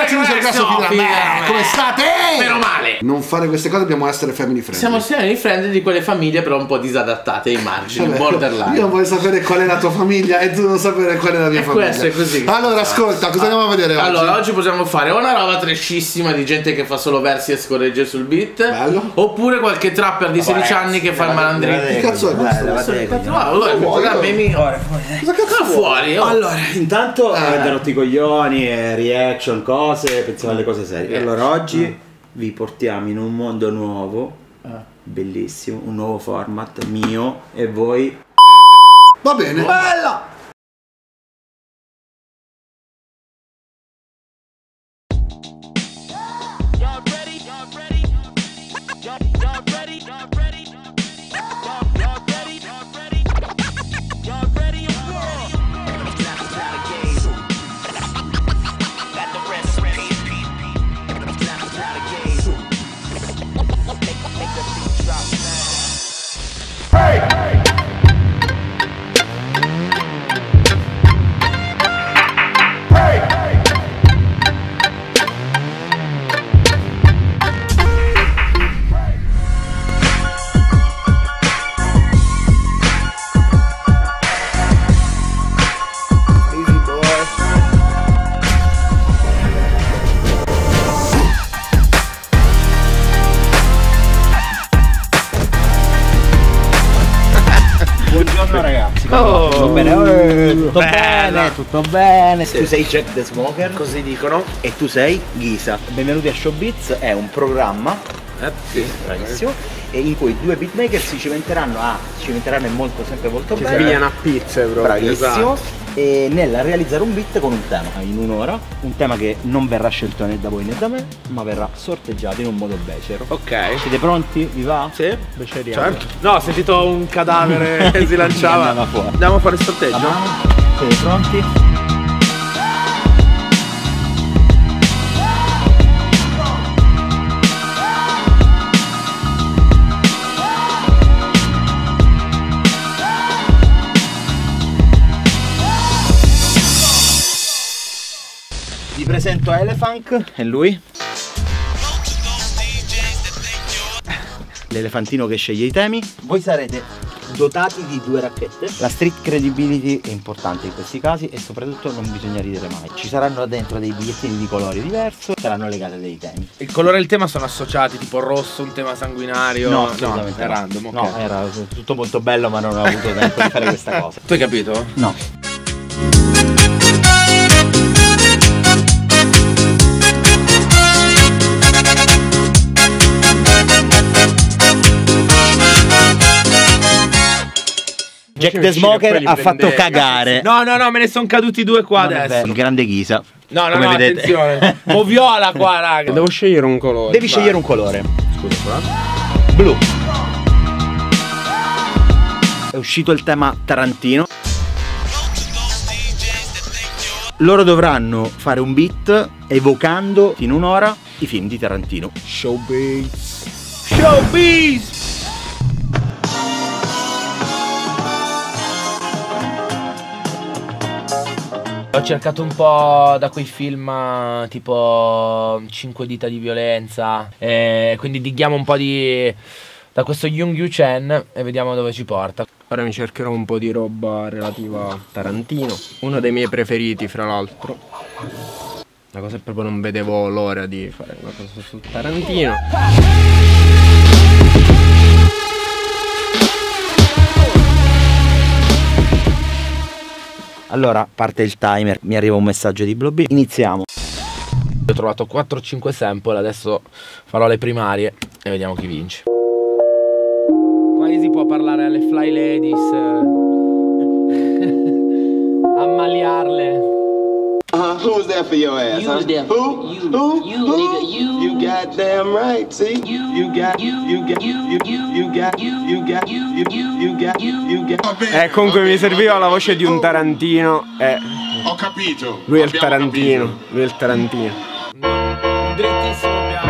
ragazzi, noi siamo Caso Fidel. Come state? Meno male. Non fare queste cose, dobbiamo essere family friendly. Siamo family friendly di quelle famiglie però un po' disadattate ai margini, borderline. Io voglio sapere qual è la tua famiglia e tu non sapere qual è la mia famiglia. Questo è così. Allora ascolta, cosa andiamo a vedere oggi? Allora, oggi possiamo fare una roba trashissima di gente che fa solo versi e scorregge sul beat. Bello. Oppure qualche trapper di 16 anni che fa il malandrino. Che cazzo è questo? Allora, Cosa cazzo fuori? Allora, intanto avete rotto i coglioni, reaction, cose, pensiamo alle cose serie. Allora, oggi vi portiamo in un mondo nuovo, bellissimo, un nuovo format mio e voi. Va bene. Bella! Buongiorno ragazzi, tutto bene? Tutto bene, tu sei Jack the Smoker, così dicono, e tu sei Ghisa. Benvenuti a Showbiz, è un programma, bravissimo, in cui due beatmaker si cimenteranno sempre molto bene. Si pigliano a pizze proprio. Bravissimo. Esatto. E nel realizzare un beat con un tema in un'ora, un tema che non verrà scelto né da voi né da me, ma verrà sorteggiato in un modo becero. Ok. Siete pronti? Vi va? Sì. Beceriamo. Certo. No, ho sentito un cadavere che si lanciava. Andiamo fuori. Andiamo a fare il sorteggio. Siete pronti? Vi presento Elefunk, è lui. L'elefantino che sceglie i temi. Voi sarete dotati di due racchette. La street credibility è importante in questi casi e soprattutto non bisogna ridere mai. Ci saranno dentro dei bigliettini di colori diverso, saranno legati a dei temi. Il colore e il tema sono associati, tipo rosso, un tema sanguinario. No, assolutamente è no. random. No, Okay. era tutto molto bello ma non ho avuto tempo di fare questa cosa. Tu hai capito? No. Jack the Smoker ha fatto cagare. No, me ne sono caduti due qua Non è adesso. vero, il grande Ghisa. No, come vedete. attenzione. Mo viola qua, raga. Devo scegliere un colore. Devi scegliere un colore. Scusa, qua. Blu. È uscito il tema Tarantino. Loro dovranno fare un beat evocando in un'ora i film di Tarantino. Showbiz. Showbiz. Ho cercato un po' da quei film tipo 5 dita di violenza, quindi dighiamo un po' da questo Jung Yu Chen e vediamo dove ci porta. Ora mi cercherò un po' di roba relativa a Tarantino, uno dei miei preferiti fra l'altro. La cosa è proprio non vedevo l'ora di fare una cosa su Tarantino. Allora parte il timer, mi arriva un messaggio di Blobby. Iniziamo. Ho trovato 4-5 sample, adesso farò le primarie e vediamo chi vince. Qua si può parlare alle fly ladies, ammaliarle. Who was there for your ass? You was there. Who? You, Who? you, Who? nigga, you. You goddamn right. See? You got. You got. You got. You got. You got. Comunque mi serviva la voce di un Tarantino e... Ho capito. Lui è il Tarantino, lui è il Tarantino. Drittissimo piano.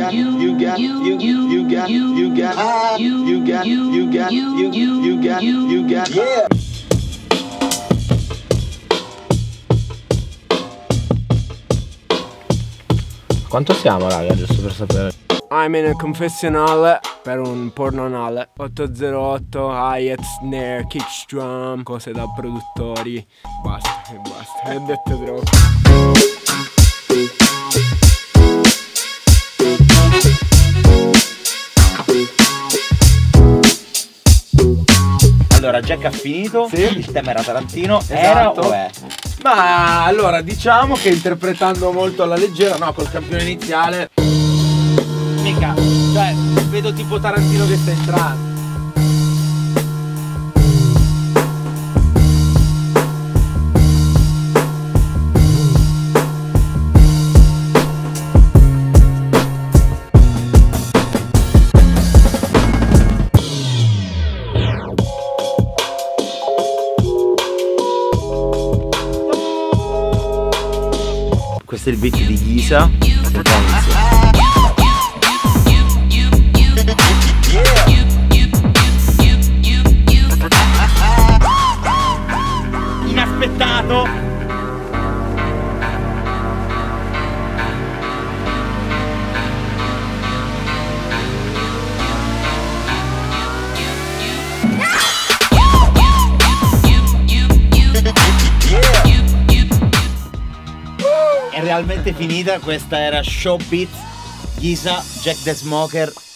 Quanto siamo, raga, giusto per sapere? I'm in a confessionale per un porno anale. 808, hi-hat, snare, kick drum, cose da produttori. Basta, basta, ho detto troppo. Allora, Jack ha finito, Sì. il tema era Tarantino, Esatto. era o è? Ma allora, diciamo che interpretando molto alla leggera, no, col campione iniziale, mica, cioè, vedo tipo Tarantino che sta entrando. Questo è il beat di Ghisa. Inaspettato. È realmente finita, questa era Showbiz, Ghisa, Jack the Smoker